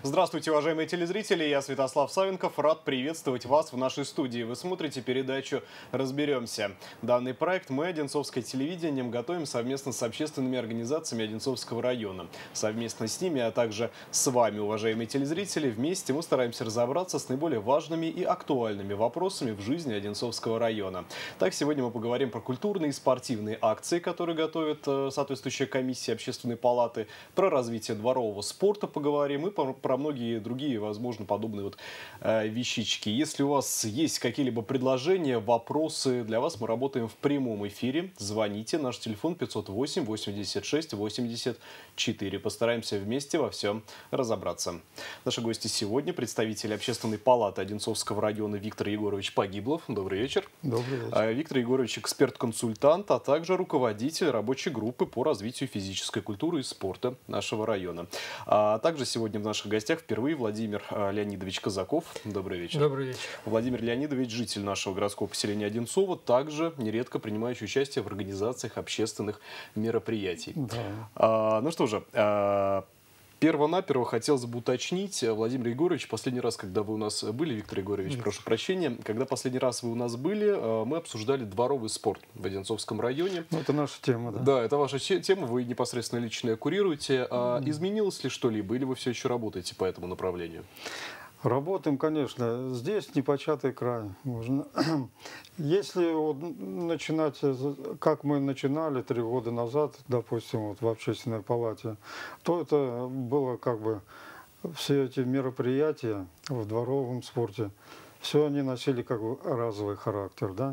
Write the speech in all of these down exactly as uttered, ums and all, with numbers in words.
Здравствуйте, уважаемые телезрители, я Святослав Савенков, рад приветствовать вас в нашей студии. Вы смотрите передачу «Разберемся». Данный проект мы, Одинцовское телевидение, готовим совместно с общественными организациями Одинцовского района. Совместно с ними, а также с вами, уважаемые телезрители, вместе мы стараемся разобраться с наиболее важными и актуальными вопросами в жизни Одинцовского района. Так, сегодня мы поговорим про культурные и спортивные акции, которые готовит соответствующая комиссия Общественной палаты, про развитие дворового спорта поговорим и про про многие другие, возможно, подобные вот э, вещички. Если у вас есть какие-либо предложения, вопросы, для вас мы работаем в прямом эфире. Звоните, наш телефон пятьсот восемь восемьдесят шесть восемьдесят четыре. Постараемся вместе во всем разобраться. Наши гости сегодня представитель Общественной палаты Одинцовского района Виктор Егорович Погиблов. Добрый вечер. Добрый вечер. Виктор Егорович эксперт-консультант, а также руководитель рабочей группы по развитию физической культуры и спорта нашего района. А также сегодня в наших гостях В гостях впервые Владимир Леонидович Казаков. Добрый вечер. Добрый вечер. Владимир Леонидович, житель нашего городского поселения Одинцово, также нередко принимающий участие в организациях общественных мероприятий. Да. А, ну что же, а, перво-наперво хотелось бы уточнить, Владимир Егорович, последний раз, когда вы у нас были, Виктор Егорович, Нет. прошу прощения, когда последний раз вы у нас были, мы обсуждали дворовый спорт в Одинцовском районе. Ну, это наша тема, да? Да, это ваша тема, вы непосредственно лично ее курируете. А mm. изменилось ли что-либо, или вы все еще работаете по этому направлению? Работаем, конечно. Здесь непочатый край. Можно. Если вот начинать, как мы начинали три года назад, допустим, вот в общественной палате, то это было как бы все эти мероприятия в дворовом спорте, все они носили как бы разовый характер, да.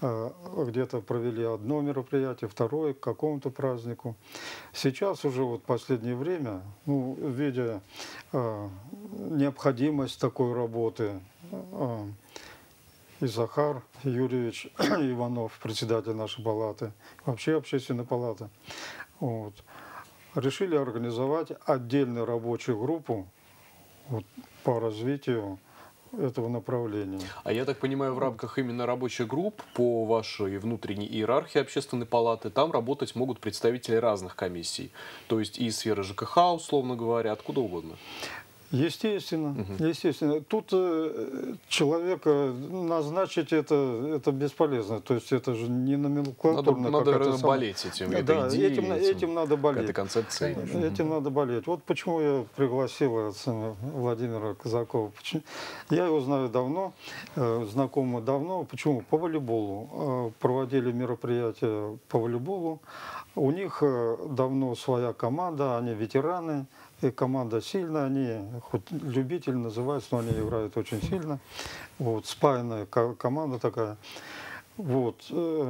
Где-то провели одно мероприятие, второе к какому-то празднику. Сейчас уже вот в последнее время, ну, видя э, необходимость такой работы, э, и Захар Юрьевич Иванов, председатель нашей палаты, вообще общественной палаты, вот, решили организовать отдельную рабочую группу вот, по развитию этого направления. А я так понимаю, в рамках именно рабочих групп по вашей внутренней иерархии Общественной палаты там работать могут представители разных комиссий, то есть и из сферы ЖКХ, условно говоря, откуда угодно. Естественно, угу. естественно. Тут э, человека назначить это, это бесполезно. То есть это же не номенклатурно. Надо, надо самая... болеть этим. Да, этой идеей, этим, этим, этим надо болеть. Этой концепцией. Этим угу. надо болеть. Вот почему я пригласил Владимира Казакова. Я его знаю давно, знакомы давно. Почему? По волейболу. Проводили мероприятия по волейболу. У них давно своя команда, они ветераны. И команда сильная, они хоть любитель называются, но они играют очень сильно. Вот, спаянная команда такая. Вот.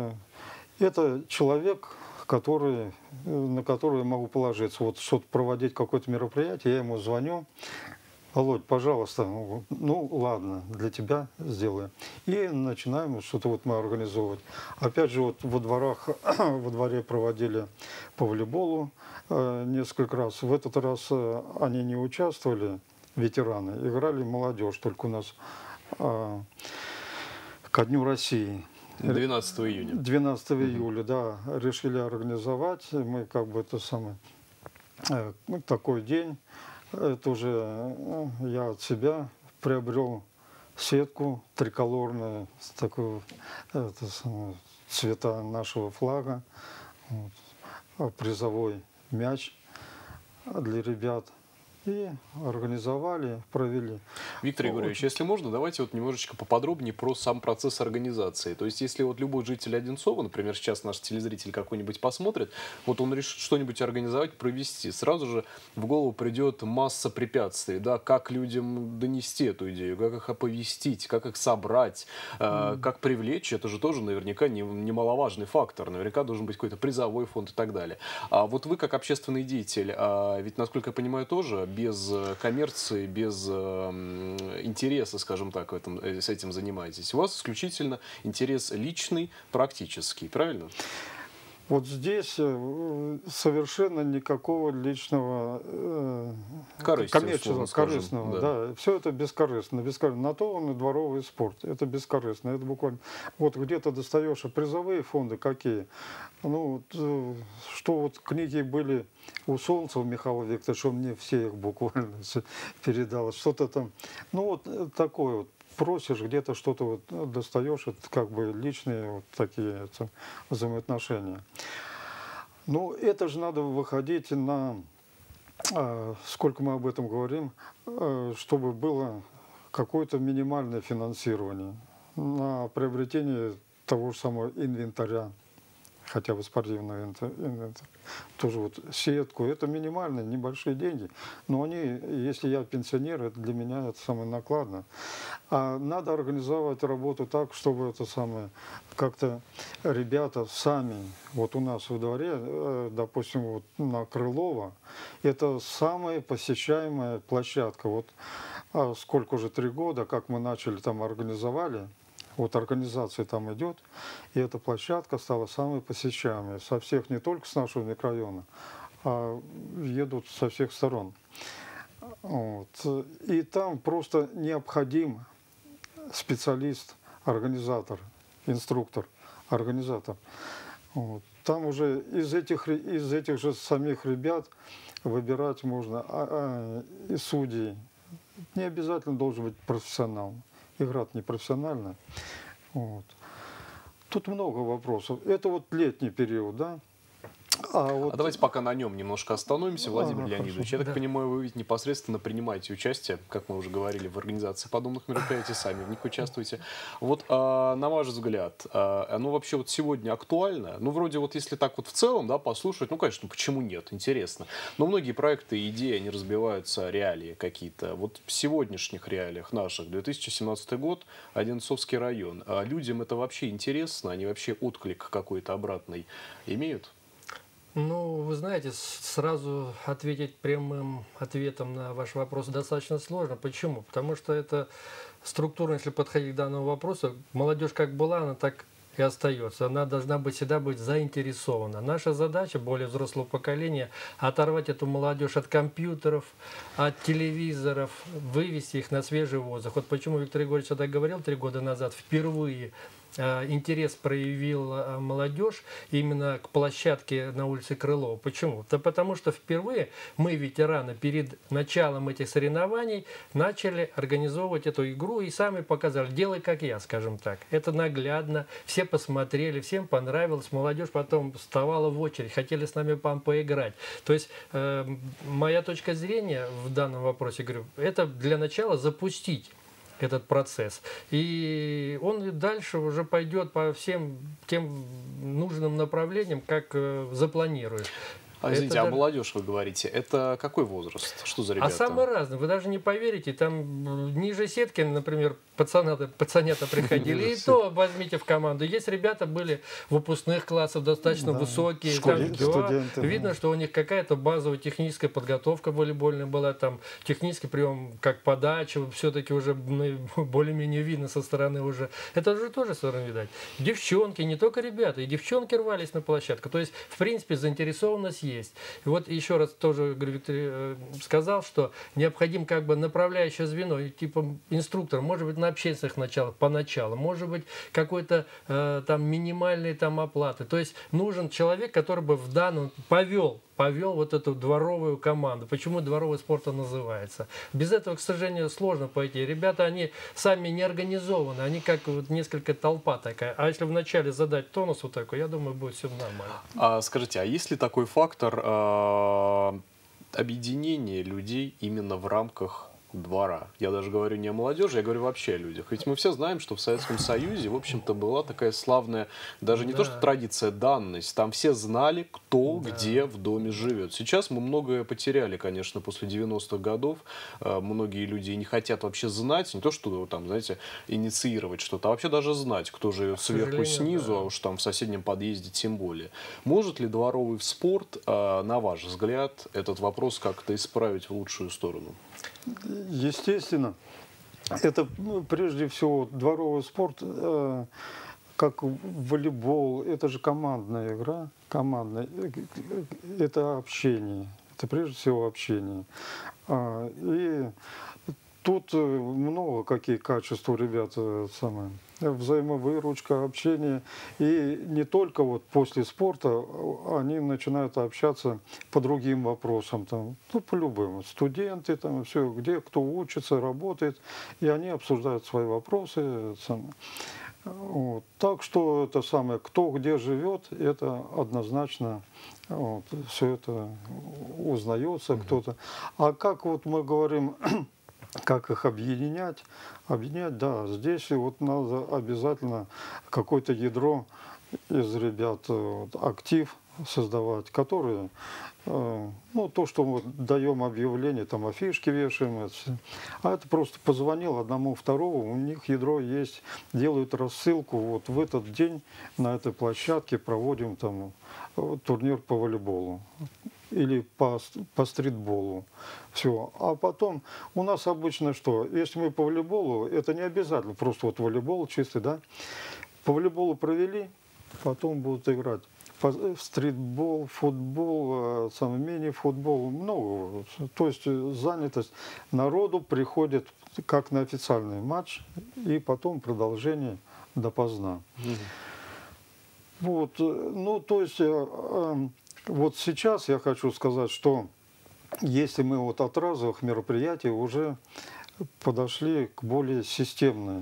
Это человек, который, на которого я могу положиться. Вот что-то проводить какое-то мероприятие, я ему звоню. Володь, пожалуйста, ну ладно, для тебя сделаем. И начинаем что-то вот мы организовывать. Опять же, вот во дворах, во дворе проводили по волейболу э, несколько раз. В этот раз э, они не участвовали, ветераны, играли молодежь, только у нас э, ко Дню России. двенадцатого июня. двенадцатого июля, да, решили организовать. Мы как бы это самое, э, такой день. Это уже я от себя приобрел сетку триколорную, с такого это, цвета нашего флага, вот, призовой мяч для ребят. И организовали, провели. Виктор Егорович, если можно, давайте вот немножечко поподробнее про сам процесс организации. То есть, если вот любой житель Одинцова, например, сейчас наш телезритель какой-нибудь посмотрит, вот он решит что-нибудь организовать, провести, сразу же в голову придет масса препятствий, да, как людям донести эту идею, как их оповестить, как их собрать, mm. э, как привлечь, это же тоже наверняка не, немаловажный фактор, наверняка должен быть какой-то призовой фонд и так далее. А вот вы как общественный деятель, а ведь, насколько я понимаю, тоже без коммерции, без э, интереса, скажем так, в этом, с этим занимаетесь. У вас исключительно интерес личный, практический, правильно? Вот здесь э, совершенно никакого личного э, коммерческого, корыстного. Да. Да, все это бескорыстно, бескорыстно. На то он и дворовый спорт. Это бескорыстно. Это буквально. Вот где-то достаешь, а призовые фонды какие? Ну, э, что вот книги были у Солнцева Михаила Викторовича, он мне все их буквально передал. Что-то там. Ну, вот такое вот. Просишь, где-то что-то вот достаешь, это как бы личные вот такие это, взаимоотношения. Ну, это же надо выходить на, э, сколько мы об этом говорим, э, чтобы было какое-то минимальное финансирование на приобретение того же самого инвентаря, хотя бы спортивного инвентаря, тоже вот сетку, это минимальные, небольшие деньги, но они, если я пенсионер, это для меня это самое накладно. А надо организовать работу так, чтобы это самое, как-то ребята сами, вот у нас во дворе, допустим, вот на Крылова, это самая посещаемая площадка. Вот а сколько уже, три года, как мы начали там организовали, вот организация там идет, и эта площадка стала самой посещаемой. Со всех, не только с нашего микрорайона, а едут со всех сторон. Вот. И там просто необходим специалист, организатор, инструктор, организатор. Вот. Там уже из этих, из этих же самих ребят выбирать можно а, а, и судей. Не обязательно должен быть профессионал. Игра не профессиональная. Вот. Тут много вопросов. Это вот летний период, да? А, вот... а давайте пока на нем немножко остановимся, Владимир а, Леонидович. Хорошо. Я так да. понимаю, вы ведь непосредственно принимаете участие, как мы уже говорили, в организации подобных мероприятий, сами в них участвуете. Вот, а, на ваш взгляд, а, оно вообще вот сегодня актуально? Ну, вроде вот если так вот в целом, да, послушать, ну, конечно, почему нет, интересно. Но многие проекты и идеи, они разбиваются о реалии какие-то. Вот в сегодняшних реалиях наших, две тысячи семнадцатый год, Одинцовский район, а людям это вообще интересно? Они вообще отклик какой-то обратный имеют? Ну, вы знаете, сразу ответить прямым ответом на ваш вопрос достаточно сложно. Почему? Потому что это структурно, если подходить к данному вопросу, молодежь как была, она так и остается. Она должна быть всегда быть заинтересована. Наша задача, более взрослого поколения, оторвать эту молодежь от компьютеров, от телевизоров, вывести их на свежий воздух. Вот почему Виктор Егорович тогда говорил три года назад, впервые интерес проявил молодежь именно к площадке на улице Крылова. Почему? Да потому что впервые мы, ветераны, перед началом этих соревнований начали организовывать эту игру и сами показали, делай как я, скажем так. Это наглядно, все посмотрели, всем понравилось, молодежь потом вставала в очередь, хотели с нами по поиграть. То есть э, моя точка зрения в данном вопросе, говорю, это для начала запустить этот процесс. И он дальше уже пойдет по всем тем нужным направлениям, как э, запланируешь. А, извините, это... а молодежь, вы говорите, это какой возраст? Что за ребята? А самый разный. Вы даже не поверите, там ниже сетки, например, пацанята, пацанята приходили, и то возьмите в команду. Есть ребята, были выпускных классов, достаточно да. высокие. Там, да, видно, что у них какая-то базовая техническая подготовка волейбольная была, там технический прием, как подача, все-таки уже более-менее видно со стороны уже. Это уже тоже со стороны видать. Девчонки, не только ребята, и девчонки рвались на площадку. То есть, в принципе, заинтересованность есть. И вот еще раз тоже Виктор сказал, что необходим как бы направляющее звено, типа инструктор, может быть, на общественных началах, поначалу, может быть, какой-то э, там минимальной там оплаты. То есть нужен человек, который бы в данном повел повел вот эту дворовую команду. Почему дворовый спорт называется? Без этого, к сожалению, сложно пойти. Ребята, они сами не организованы, они как вот несколько толпа такая. А если вначале задать тонус вот такой, я думаю, будет все нормально. А, скажите, а есть ли такой фактор э, объединения людей именно в рамках двора? Я даже говорю не о молодежи, я говорю вообще о людях. Ведь мы все знаем, что в Советском Союзе, в общем-то, была такая славная, даже не да. то что традиция, данность. Там все знали, кто да. где в доме живет. Сейчас мы многое потеряли, конечно, после девяностых годов. Многие люди не хотят вообще знать, не то что там, знаете, инициировать что-то, а вообще даже знать, кто живет сверху, снизу, да. а уж там в соседнем подъезде тем более. Может ли дворовый спорт, на ваш взгляд, этот вопрос как-то исправить в лучшую сторону? Естественно, это ну, прежде всего дворовый спорт, э, как волейбол, это же командная игра. командное, это общение. Это прежде всего общение. И тут много какие качества у ребят самое. Взаимовыручка, общение. И не только вот после спорта они начинают общаться по другим вопросам. Там, ну, по любым. Студенты, там, все, где кто учится, работает. И они обсуждают свои вопросы. Самое. Вот. Так что это самое, кто где живет, это однозначно вот, все это узнается mm-hmm. кто-то. А как вот мы говорим, как их объединять? Объединять, да, здесь вот надо обязательно какое-то ядро из ребят, вот, актив создавать, которые, э, ну, то, что мы даем объявление, там афишки вешаем, это все. А это просто позвонил одному, второму, у них ядро есть, делают рассылку, вот в этот день на этой площадке проводим там турнир по волейболу или по, по стритболу. Все. А потом у нас обычно что? Если мы по волейболу, это не обязательно, просто вот волейбол чистый, да? По волейболу провели, потом будут играть стритбол, футбол, сам мини-футбол, много. То есть занятость народу приходит как на официальный матч, и потом продолжение допоздна. Mm-hmm. Вот, ну, то есть, вот сейчас я хочу сказать, что если мы вот от разовых мероприятий уже подошли к более системной,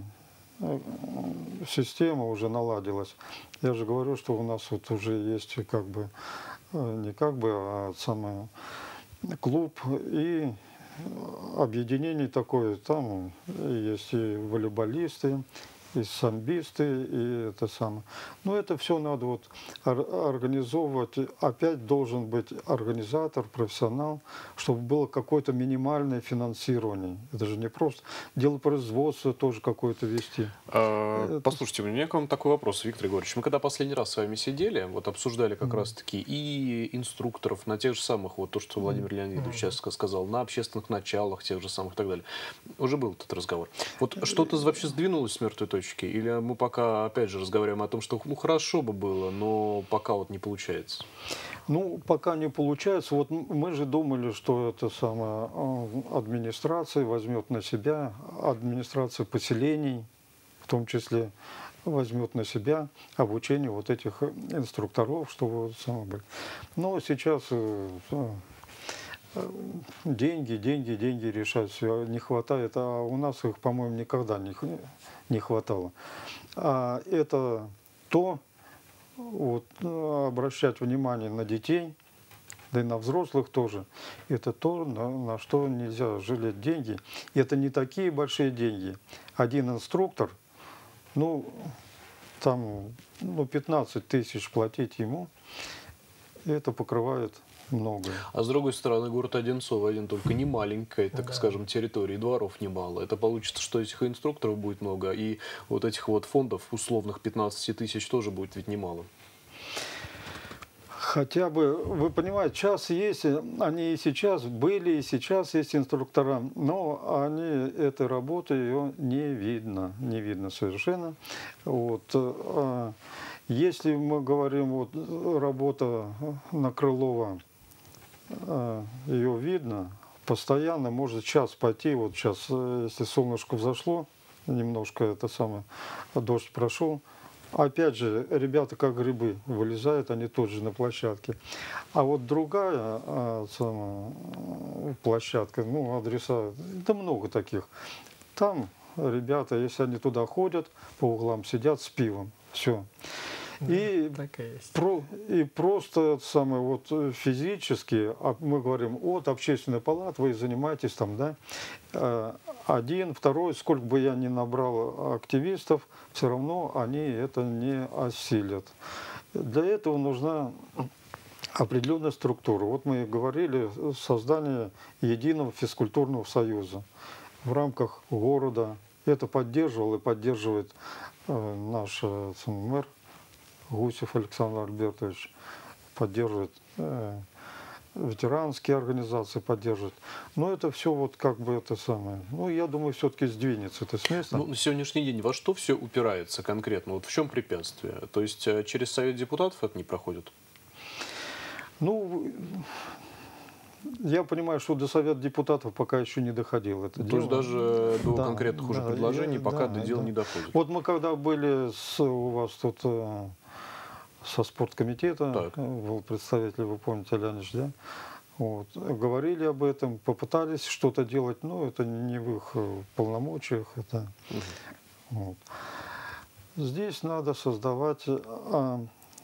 система уже наладилась. Я же говорю, что у нас вот уже есть как бы, не как бы, а самое, клуб и объединение такое. Там есть и волейболисты, и самбисты, и это самое. Но это все надо вот организовывать. Опять должен быть организатор, профессионал, чтобы было какое-то минимальное финансирование. Это же не просто. Дело производства тоже какое-то вести. А, это... Послушайте, у меня к вам такой вопрос, Виктор Егорович. Мы когда последний раз с вами сидели, вот обсуждали как mm. раз-таки и инструкторов на тех же самых, вот то, что Владимир mm. Леонидович сейчас сказал, на общественных началах тех же самых и так далее. Уже был этот разговор. Вот что-то вообще сдвинулось с мертвой точки? Или мы пока, опять же, разговариваем о том, что ну, хорошо бы было, но пока вот не получается? Ну, пока не получается. Вот мы же думали, что это самая администрация возьмет на себя, администрация поселений, в том числе, возьмет на себя обучение вот этих инструкторов, чтобы самое быть. Но сейчас деньги, деньги, деньги решают все. Не хватает, а у нас их, по-моему, никогда не, не хватало. А это то, вот, обращать внимание на детей, да и на взрослых тоже. Это то, на, на что нельзя жалеть деньги. И это не такие большие деньги. Один инструктор, ну, там, ну, пятнадцать тысяч платить ему, это покрывает много. А с другой стороны, город Одинцово один только не маленькая, так да. скажем, территории, дворов немало. Это получится, что этих инструкторов будет много, и вот этих вот фондов условных пятнадцать тысяч тоже будет ведь немало. Хотя бы, вы понимаете, сейчас есть, они и сейчас были, и сейчас есть инструктора, но они этой работы ее не видно, не видно совершенно. Вот. Если мы говорим, вот работа на Крылова, ее видно, постоянно может час пойти, вот сейчас, если солнышко взошло, немножко это самое, дождь прошел, опять же, ребята как грибы вылезают, они тут же на площадке. А вот другая а, самая, площадка, ну, адреса, да много таких, там ребята, если они туда ходят, по углам сидят с пивом, все. И, и, про, и просто самое, вот, физически, мы говорим, от общественной палаты вы занимаетесь там, да, один, второй, сколько бы я ни набрал активистов, все равно они это не осилят. Для этого нужна определенная структура. Вот мы говорили, создание единого физкультурного союза в рамках города. Это поддерживал и поддерживает э, наш э, мэр Гусев Александр Альбертович, поддерживает, э, ветеранские организации поддерживают. Но это все вот как бы это самое. Ну, я думаю, все-таки сдвинется это с места. Ну, на сегодняшний день во что все упирается конкретно? Вот в чем препятствие? То есть через Совет депутатов это не проходит? Ну, я понимаю, что до Совета депутатов пока еще не доходило это То дело. есть даже до Да, конкретных уже да, предложений и- пока да, до дела да. не доходит. Вот мы когда были с, у вас тут э, со спорткомитета, Так. э, был представитель, вы помните, Леонидович, да? Вот, говорили об этом, попытались что-то делать, но это не в их э, полномочиях. Это, вот. Здесь надо создавать а,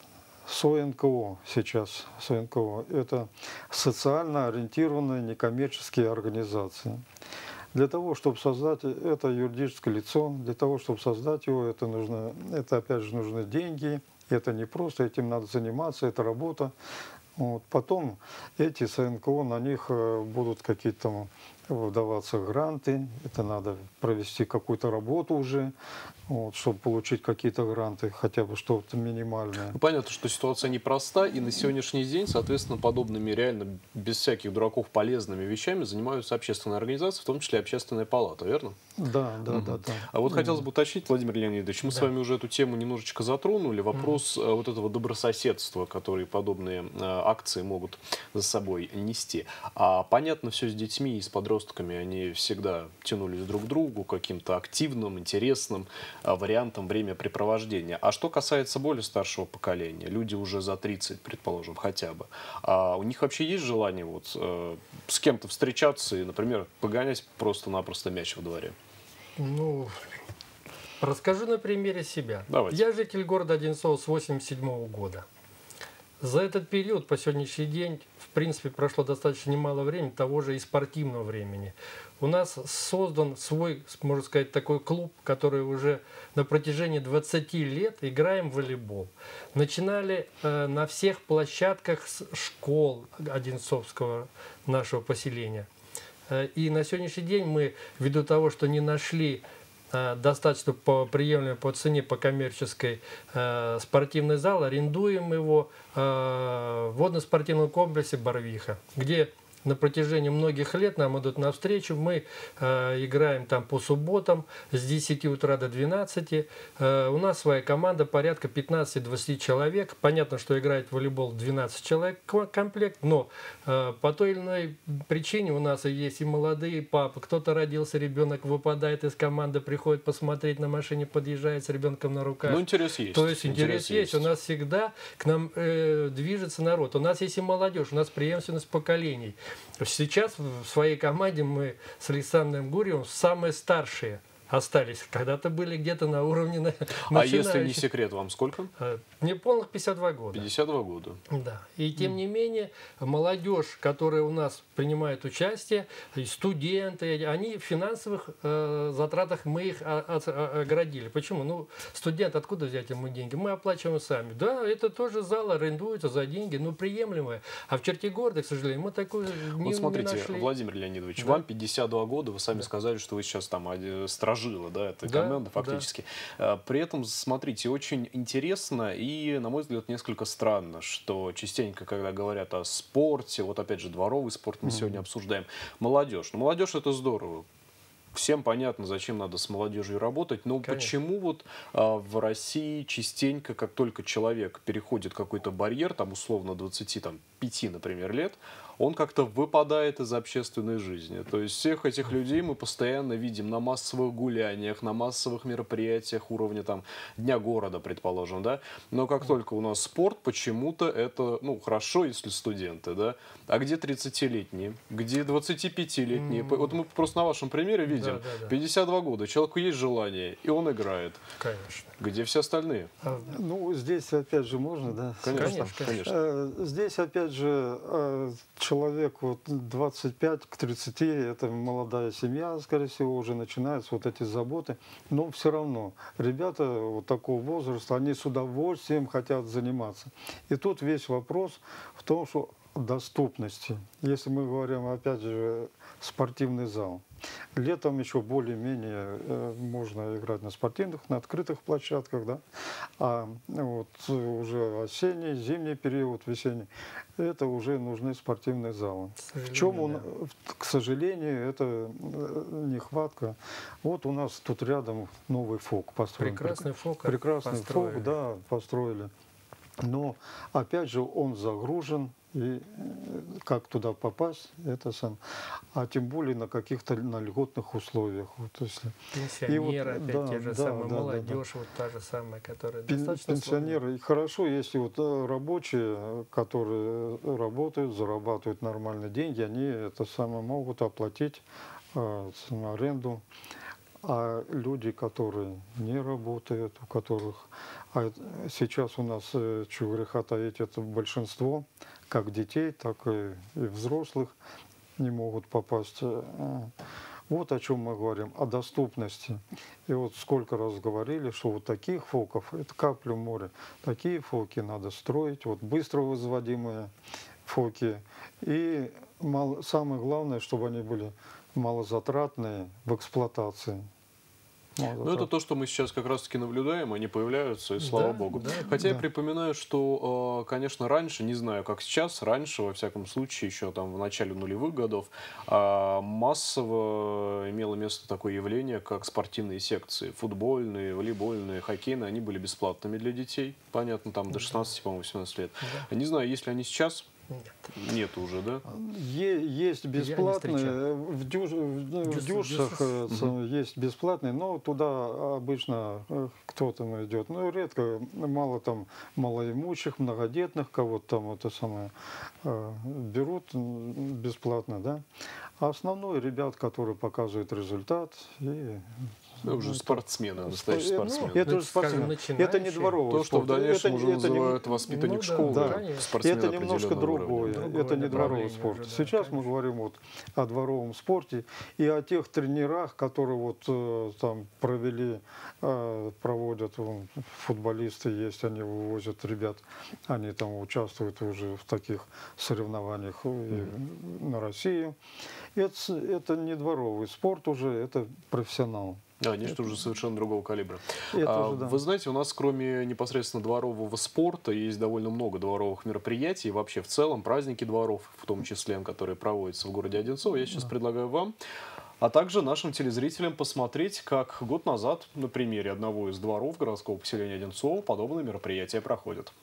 СОНКО сейчас. СОНКО – это социально ориентированные некоммерческие организации. Для того, чтобы создать это юридическое лицо, для того, чтобы создать его, это, нужно, это опять же нужны деньги. Это не просто, этим надо заниматься, это работа. Вот. Потом эти СНКО, на них э, будут какие-то выдаваться гранты, это надо провести какую-то работу уже, вот, чтобы получить какие-то гранты, хотя бы что-то минимальное. Ну, понятно, что ситуация непроста, и на сегодняшний день, соответственно, подобными реально без всяких дураков полезными вещами занимаются общественные организации, в том числе и Общественная палата, верно? Да, да, Мгм. да, да. А вот хотелось бы уточнить, Владимир Леонидович, мы Да. с вами уже эту тему немножечко затронули, вопрос э, вот этого добрососедства, который подобные э, акции могут за собой нести. А понятно, все с детьми и с подростками, они всегда тянулись друг к другу, каким-то активным, интересным э, вариантом времяпрепровождения. А что касается более старшего поколения, люди уже за тридцать, предположим, хотя бы, а у них вообще есть желание вот э, с кем-то встречаться и, например, погонять просто-напросто мяч во дворе? Ну, расскажу на примере себя. Давайте. Я житель города Одинцово с восемьдесят седьмого года. За этот период, по сегодняшний день, в принципе, прошло достаточно немало времени, того же и спортивного времени. У нас создан свой, можно сказать, такой клуб, который уже на протяжении двадцати лет играем в волейбол. Начинали э, на всех площадках с школ Одинцовского нашего поселения. Э, и на сегодняшний день мы, ввиду того, что не нашли достаточно по приемлемой по цене, по коммерческой э, спортивный зал, арендуем его э, в водно-спортивном комплексе «Барвиха», где на протяжении многих лет нам идут навстречу. Мы э, играем там по субботам с десяти утра до двенадцати. Э, у нас своя команда, порядка пятнадцати-двадцати человек. Понятно, что играет в волейбол двенадцать человек комплект, но э, по той или иной причине у нас и есть и молодые папы. Кто-то родился, ребенок выпадает из команды, приходит посмотреть, на машине подъезжает с ребенком на руках. Ну, интерес есть. То есть интерес, есть. У нас всегда к нам э, движется народ. У нас есть и молодежь, у нас преемственность поколений. Сейчас в своей команде мы с Александром Гурьевым самые старшие остались. Когда-то были где-то на уровне на, А если не секрет, вам сколько? Мне полных пятьдесят два года. пятьдесят два года. Да. И тем не менее, молодежь, которая у нас принимает участие, и студенты, они в финансовых э, затратах мы их о- о- оградили. Почему? Ну, студент, откуда взять ему деньги? Мы оплачиваем сами. Да, это тоже зал арендуется за деньги, но приемлемое. А в черте города, к сожалению, мы такую не, Вот смотрите, не нашли. Владимир Леонидович, Да. вам пятьдесят два года, вы сами Да. сказали, что вы сейчас там э, стражила, да, этой Да, команды фактически. А, При этом, смотрите, очень интересно и, на мой взгляд, несколько странно, что частенько, когда говорят о спорте, вот опять же, дворовый спорт мы сегодня обсуждаем, молодежь. Ну, молодежь это здорово. Всем понятно, зачем надо с молодежью работать, но Конечно. почему вот а, в России частенько, как только человек переходит какой-то барьер, там условно двадцати пяти, например, лет, он как-то выпадает из общественной жизни. То есть всех этих людей мы постоянно видим на массовых гуляниях, на массовых мероприятиях уровня там Дня города, предположим, да. Но как только у нас спорт, почему-то это, ну, хорошо, если студенты, да. А где тридцатилетние? Где двадцатипятилетние? М. Вот мы просто на вашем примере видим. Да, да, да. пятьдесят два года, человеку есть желание, и он играет. Конечно. Где все остальные? А, Ну, здесь опять же можно, да? Конечно, Конечно, конечно. Э, Здесь опять же э, человек вот двадцать пять к тридцати, это молодая семья, скорее всего, уже начинаются вот эти заботы. Но все равно ребята вот такого возраста, они с удовольствием хотят заниматься. И тут весь вопрос в том, что доступности. Если мы говорим, опять же, спортивный зал. Летом еще более-менее э, можно играть на спортивных, на открытых площадках, да. А вот уже осенний, зимний период, весенний, это уже нужны спортивные залы. В чем он, да. к сожалению, это э, нехватка. Вот у нас тут рядом новый ФОК построен. Прекрасный ФОК Прекрасный построили. ФОК, да, построили. Но, опять же, он загружен И как туда попасть, это сам. А тем более на каких-то на льготных условиях. Вот, если. Пенсионеры, вот, опять да, те же да, самые, да, молодежь, да, да. вот та же самая, которая Пен, достаточно Пенсионеры. сложная. И хорошо, если вот рабочие, которые работают, зарабатывают нормальные деньги, они это самое могут оплатить э, аренду. А люди, которые не работают, у которых... А сейчас у нас, чего греха таить, это большинство, как детей, так и, и взрослых, не могут попасть. Вот о чем мы говорим, о доступности. И вот сколько раз говорили, что вот таких фоков, это капля в море, такие фоки надо строить, вот быстро возводимые фоки. И мало, самое главное, чтобы они были малозатратные в эксплуатации. Ну, это то, что мы сейчас как раз-таки наблюдаем, они появляются, и слава Да, богу. да, Хотя да. я припоминаю, что, конечно, раньше, не знаю, как сейчас, раньше, во всяком случае, еще там в начале нулевых годов, массово имело место такое явление, как спортивные секции. Футбольные, волейбольные, хоккейные, они были бесплатными для детей, понятно, там до шестнадцати, по-моему, восемнадцати лет. Да. Не знаю, есть ли они сейчас... Нет. Нет уже, да? Есть бесплатные, в, дюш, в Дюс, дюшах дюс. угу. Есть бесплатные, но туда обычно кто-то идет. Ну, редко, мало там малоимущих, многодетных, кого-то там это самое берут бесплатно, да. А основной ребят, которые показывают результат и... Ну, уже спортсмены, настоящие это, спортсмены. Это, уже спортсмены. Это не дворовый То, что спорт. в дальнейшем это, уже это называют не... воспитанник ну, школы, да, спортсмен это немножко другое. другое Это не дворовый спорт. Уже, да, Сейчас конечно. мы говорим вот о дворовом спорте и о тех тренерах, которые вот э, там провели, э, проводят, вон, футболисты есть, они вывозят ребят, они там участвуют уже в таких соревнованиях mm-hmm. на Россию. Это, это не дворовый спорт уже, это профессионал. Да, нечто это... уже совершенно другого калибра. А, уже, да. Вы знаете, у нас кроме непосредственно дворового спорта есть довольно много дворовых мероприятий. И вообще в целом праздники дворов, в том числе, которые проводятся в городе Одинцово. Я сейчас да. предлагаю вам, а также нашим телезрителям посмотреть, как год назад на примере одного из дворов городского поселения Одинцово подобные мероприятия проходят.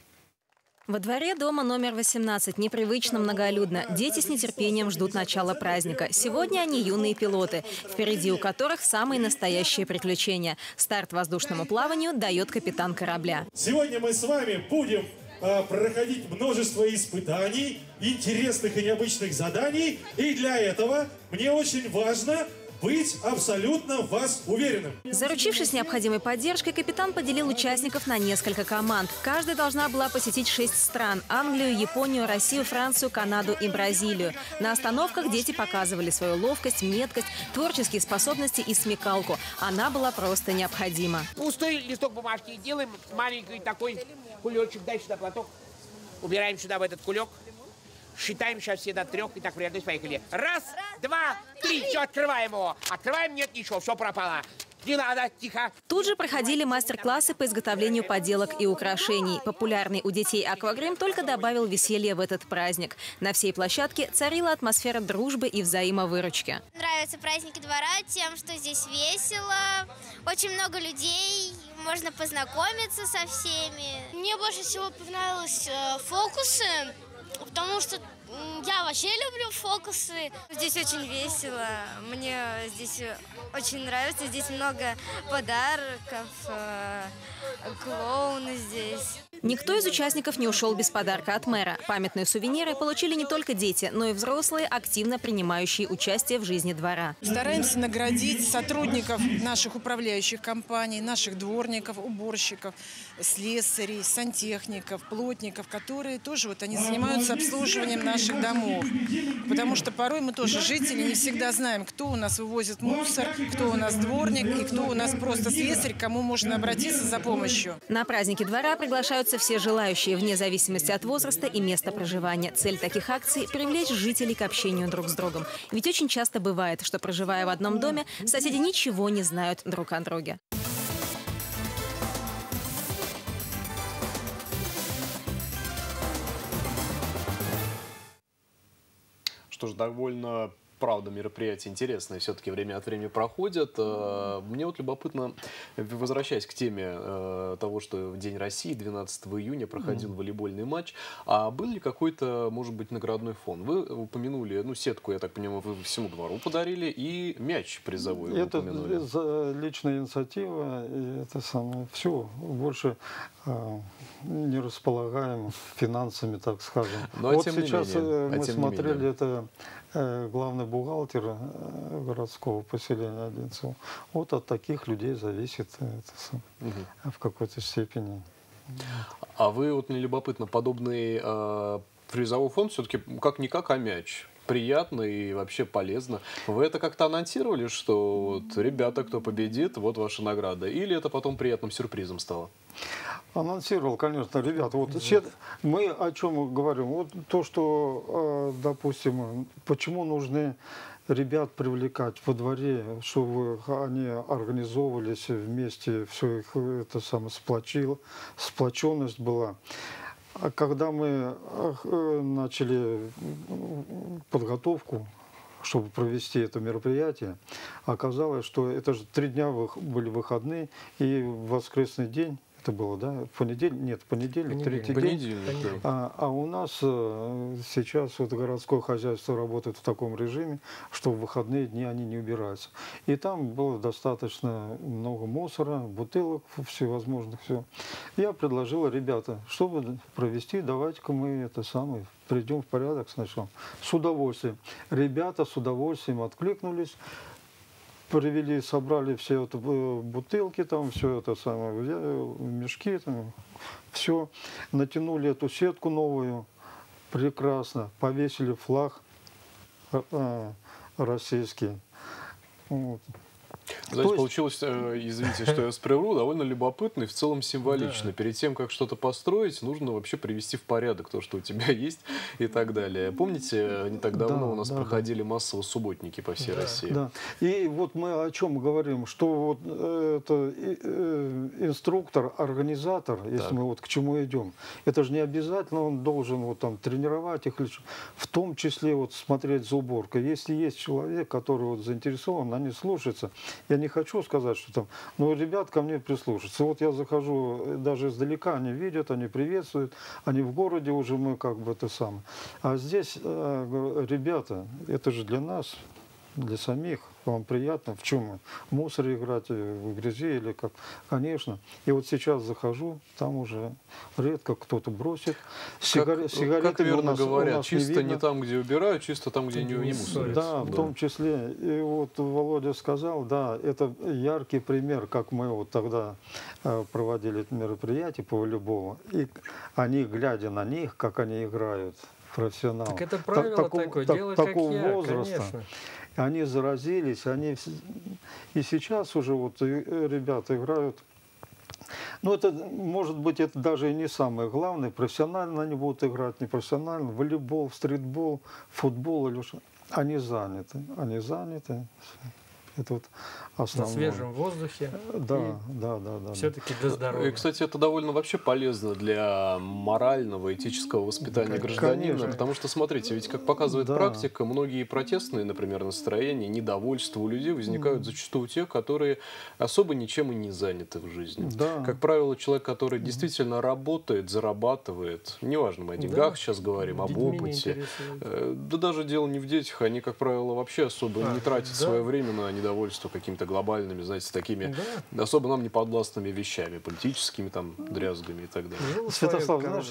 Во дворе дома номер восемнадцать непривычно многолюдно. Дети с нетерпением ждут начала праздника. Сегодня они юные пилоты, впереди у которых самые настоящие приключения. Старт воздушному плаванию дает капитан корабля. Сегодня мы с вами будем э, проходить множество испытаний, интересных и необычных заданий. И для этого мне очень важно быть абсолютно в вас уверенным. Заручившись необходимой поддержкой, капитан поделил участников на несколько команд. Каждая должна была посетить шесть стран – Англию, Японию, Россию, Францию, Канаду и Бразилию. На остановках дети показывали свою ловкость, меткость, творческие способности и смекалку. Она была просто необходима. Пустой листок бумажки. Делаем маленький такой кулечек. Дай сюда платок. Убираем сюда в этот кулек. Считаем сейчас все до трех. И так, приятно, поехали. Раз, два, три. Все, открываем его. Открываем, нет ничего, все пропало. Не надо, тихо. Тут же проходили мастер-классы по изготовлению поделок и украшений. Популярный у детей аквагрим только добавил веселья в этот праздник. На всей площадке царила атмосфера дружбы и взаимовыручки. Нравятся праздники двора тем, что здесь весело, очень много людей, можно познакомиться со всеми. Мне больше всего понравились э, фокусы, потому что я вообще люблю фокусы. Здесь очень весело, мне здесь очень нравится, здесь много подарков, клоуны здесь. Никто из участников не ушел без подарка от мэра. Памятные сувениры получили не только дети, но и взрослые, активно принимающие участие в жизни двора. Стараемся наградить сотрудников наших управляющих компаний, наших дворников, уборщиков, слесарей, сантехников, плотников, которые тоже вот они занимаются обслуживанием наших домов. Потому что порой мы тоже, жители, не всегда знаем, кто у нас вывозит мусор, кто у нас дворник и кто у нас просто слесарь, к кому можно обратиться за помощью. На праздники двора приглашаются все желающие, вне зависимости от возраста и места проживания. Цель таких акций – привлечь жителей к общению друг с другом. Ведь очень часто бывает, что, проживая в одном доме, соседи ничего не знают друг о друге. Что ж, довольно правда, мероприятия интересные все-таки время от времени проходят. Мне вот любопытно, возвращаясь к теме того, что в День России, двенадцатого июня, проходил mm. волейбольный матч, а был ли какой-то, может быть, наградной фон? Вы упомянули, ну, сетку, я так понимаю, вы всему двору подарили, и мяч призовой вы это упомянули. Личная инициатива, и это самое, все, больше э, не располагаем финансами, так скажем. Но, вот тем сейчас не менее, мы а тем смотрели, не это э, главный бухгалтер э, городского поселения Одинцово. Вот от таких людей зависит это, угу. в какой-то степени. А вы, вот мне любопытно, подобный э, призовой фонд все-таки как-никак, а мяч. Приятно и вообще полезно. Вы это как-то анонсировали, что вот, ребята, кто победит, вот ваша награда? Или это потом приятным сюрпризом стало? Анонсировал, конечно, ребята. Вот mm-hmm. мы о чем говорим? Вот то, что, допустим, почему нужны ребят привлекать во дворе, чтобы они организовывались вместе, все их это самое сплочило, сплоченность была. А когда мы начали подготовку, чтобы провести это мероприятие, оказалось, что это же три дня были выходные, и в воскресный день, это было, да, в понедельник, нет, в понедельник, третий день. А, а у нас сейчас вот городское хозяйство работает в таком режиме, что в выходные дни они не убираются. И там было достаточно много мусора, бутылок всевозможных, все. Я предложил, ребята, чтобы провести, давайте-ка мы это самое, придем в порядок сначала. С удовольствием. Ребята с удовольствием откликнулись. Привели, собрали все это бутылки, там, все это самое, мешки, там, все. Натянули эту сетку новую, прекрасно. Повесили флаг э, российский. Вот. Знаете, есть... получилось, э, извините, что я вас прерву, довольно любопытно и в целом символично. Да. Перед тем, как что-то построить, нужно вообще привести в порядок то, что у тебя есть и так далее. Помните, не так давно да, у нас да, проходили да. массово субботники по всей да. России? Да. И вот мы о чем говорим, что вот это инструктор, организатор, если так. мы вот к чему идем, это же не обязательно он должен вот там тренировать их, в том числе вот смотреть за уборкой. Если есть человек, который вот заинтересован, они слушаются. Я не хочу сказать, что там, но ребят ко мне прислушаются. Вот я захожу, даже издалека они видят, они приветствуют, они в городе уже мы как бы это самое. А здесь, э, ребята, это же для нас, для самих, вам приятно, в чем? В мусоре играть, в грязи или как? Конечно. И вот сейчас захожу, там уже редко кто-то бросит. Сигаре, как, сигареты как верно нас, говорят, чисто не, не там, где убирают, чисто там, где не, не мусорят. Да, в да. том числе. И вот Володя сказал, да, это яркий пример, как мы вот тогда проводили это мероприятие по волейболу. И они, глядя на них, как они играют, профессионалы. Так это правило так, такое, так, делай такого как я, возраста. Конечно. Они заразились, они и сейчас уже вот ребята играют. Ну, это, может быть, это даже и не самое главное. Профессионально они будут играть, не профессионально. Волейбол, стритбол, футбол. Или что. Они заняты, они заняты. Это вот основное. На свежем воздухе. Да, да, да, да. Все-таки для здоровья. И, кстати, это довольно вообще полезно для морального, этического воспитания гражданина. Конечно. Потому что, смотрите, ведь, как показывает да. практика, многие протестные, например, настроения, недовольства у людей возникают mm. зачастую у тех, которые особо ничем и не заняты в жизни. Да. Как правило, человек, который действительно работает, зарабатывает, неважно, мы о деньгах да. сейчас говорим, об опыте. Да даже дело не в детях, они, как правило, вообще особо а, не тратят да. свое время на недовольство какими-то глобальными, знаете, такими да. особо нам неподвластными вещами, политическими там дрязгами и так далее. Ну, Святослав, знаешь,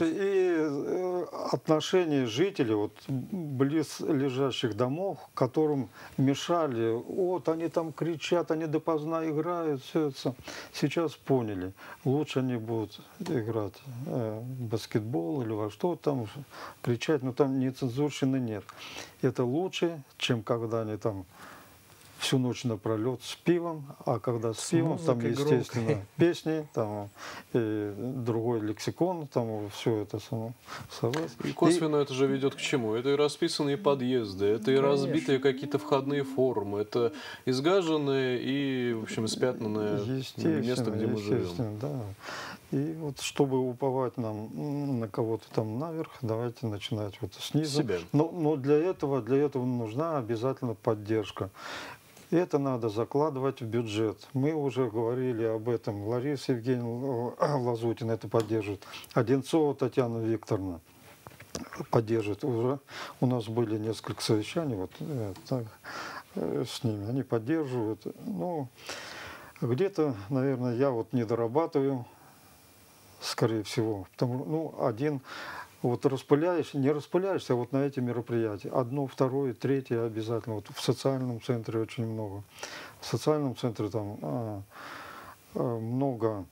и отношения жителей вот близлежащих домов, которым мешали, вот они там кричат, они допоздна играют, все это. Сейчас поняли, лучше они будут играть э, в баскетбол или во что там кричать, но там ни цензурщины нет. Это лучше, чем когда они там всю ночь напролет с пивом, а когда с, с пивом, там, естественно, громкой. Песни, там, и другой лексикон, там, все это само собой. И косвенно и... это же ведет к чему? Это и расписанные подъезды, это и Конечно. разбитые какие-то входные формы, это изгаженное и, в общем, испятнанное место, где мы живем. Да. И вот чтобы уповать нам на кого-то там наверх, давайте начинать вот снизу. Себя. Но, но для этого, для этого нужна обязательно поддержка. Это надо закладывать в бюджет. Мы уже говорили об этом. Лариса Евгеньевна Лазутина это поддерживает. Одинцова Татьяна Викторовна поддерживает. Уже у нас были несколько совещаний вот, так, с ними. Они поддерживают. Ну, где-то, наверное, я вот не дорабатываю, скорее всего. Потому, ну, один... Вот распыляешься, не распыляешься, а вот на эти мероприятия. Одно, второе, третье обязательно. Вот в социальном центре очень много. В социальном центре там а, а, много,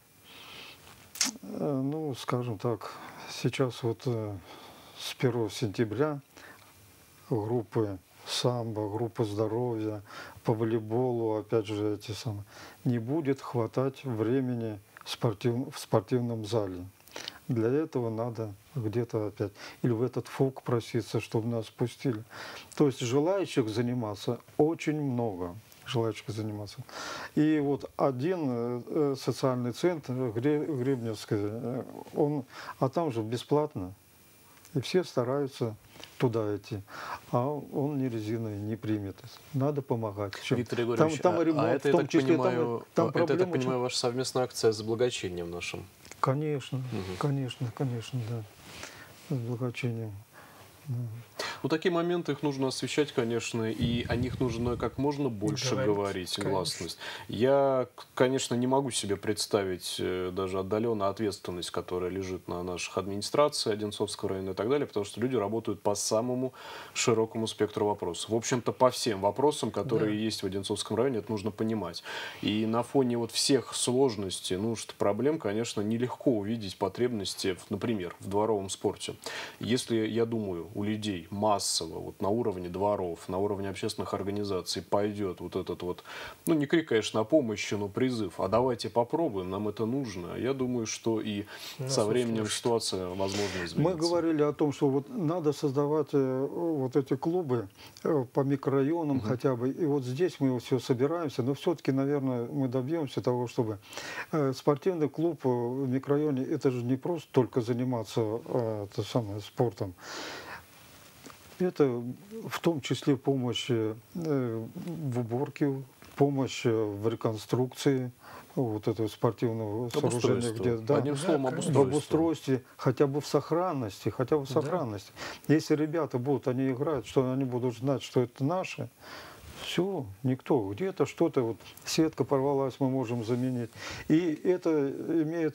а, ну, скажем так, сейчас вот а, с первого сентября группы самбо, группа здоровья, по волейболу, опять же, эти самые, не будет хватать времени спортив, в спортивном зале. Для этого надо где-то опять или в этот ФОК проситься, чтобы нас пустили. То есть желающих заниматься очень много. Желающих заниматься. И вот один э, социальный центр, Гребневский, э, он, а там же бесплатно. И все стараются туда идти. А он не резиновый, не примет. Надо помогать. Виктор Егорович, там, там ремонт, а это, в том я так числе, понимаю, там, там это, я так очень... понимаю, ваша совместная акция с благочинием нашим? Конечно, угу. конечно, конечно, да. С благочинием. Да. Ну, такие моменты, их нужно освещать, конечно, и о них нужно как можно больше говорить, говорить, гласность. Я, конечно, не могу себе представить э, даже отдаленно ответственность, которая лежит на наших администрациях Одинцовского района и так далее, потому что люди работают по самому широкому спектру вопросов. В общем-то, по всем вопросам, которые да. есть в Одинцовском районе, это нужно понимать. И на фоне вот всех сложностей, нужд, проблем, конечно, нелегко увидеть потребности, например, в дворовом спорте. Если, я думаю, у людей массово, вот на уровне дворов, на уровне общественных организаций пойдет вот этот вот, ну не крик, конечно, о помощи, но призыв, а давайте попробуем, нам это нужно. Я думаю, что и Нас со временем услышать. Ситуация, возможно, изменится. Мы говорили о том, что вот надо создавать вот эти клубы по микрорайонам угу. хотя бы, и вот здесь мы все собираемся, но все-таки, наверное, мы добьемся того, чтобы спортивный клуб в микрорайоне, это же не просто только заниматься это самое, спортом. Это в том числе помощь в уборке, помощь в реконструкции вот этого спортивного сооружения, где да, одним словом, в обустройстве, хотя бы в сохранности, хотя бы в сохранности. Да. Если ребята будут, они играют, что они будут знать, что это наше, все, никто. Где-то что-то, вот сетка порвалась, мы можем заменить. И это имеет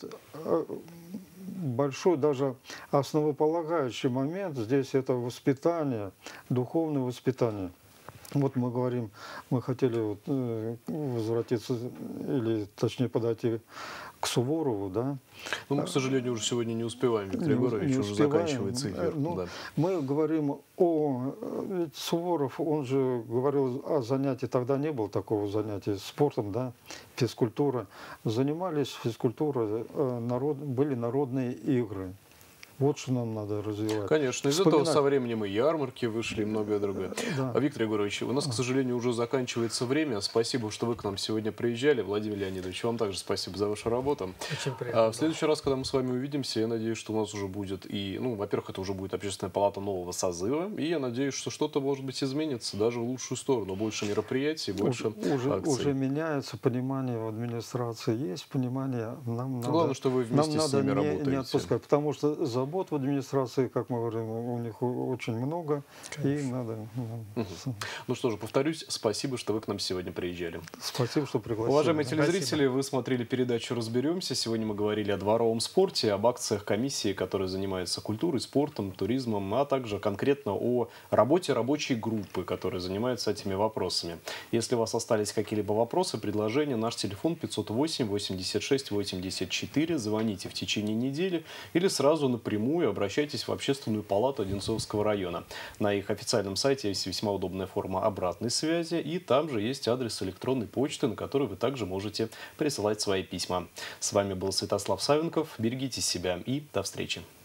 большой, даже основополагающий момент здесь это воспитание, духовное воспитание. Вот мы говорим, мы хотели вот, э, возвратиться, или точнее подойти к Суворову, да. Но мы, к сожалению, уже сегодня не успеваем, Виктор Егорович, уже заканчивается эфир. Ну, да. Мы говорим о... Ведь Суворов, он же говорил о занятии, тогда не было такого занятия спортом, да, физкультура. Занимались физкультурой, народ, были народные игры. Вот что нам надо развивать. Конечно, из этого со временем и ярмарки вышли, и многое другое. Да. А, Виктор Егорович, у нас, к сожалению, уже заканчивается время. Спасибо, что вы к нам сегодня приезжали. Владимир Леонидович, вам также спасибо за вашу работу. Очень приятно. А в следующий раз, когда мы с вами увидимся, я надеюсь, что у нас уже будет и, ну, во-первых, это уже будет общественная палата нового созыва, и я надеюсь, что что-то, может быть, изменится, даже в лучшую сторону. Больше мероприятий, больше уже, акций. Уже меняется понимание в администрации, есть понимание. Нам надо, главное, что вы вместе нам с ними надо не, работаете. Не отпускать, потому что забот в администрации, как мы говорим, у них очень много, конечно. И надо... Угу. Ну что же, повторюсь, спасибо, что вы к нам сегодня приезжали. Спасибо, что пригласили. Уважаемые телезрители, спасибо. Вы смотрели передачу «Разберемся». Сегодня мы говорили о дворовом спорте, об акциях комиссии, которая занимается культурой, спортом, туризмом, а также конкретно о работе рабочей группы, которая занимается этими вопросами. Если у вас остались какие-либо вопросы, предложения, наш телефон пятьсот восемь восемьдесят шесть восемьдесят четыре. Звоните в течение недели или сразу напрямую обращайтесь в Общественную палату Одинцовского района. На их официальном сайте есть весьма удобная форма обратной связи, и там же есть адрес электронной почты, на который вы также можете присылать свои письма. С вами был Святослав Савенков. Берегите себя и до встречи.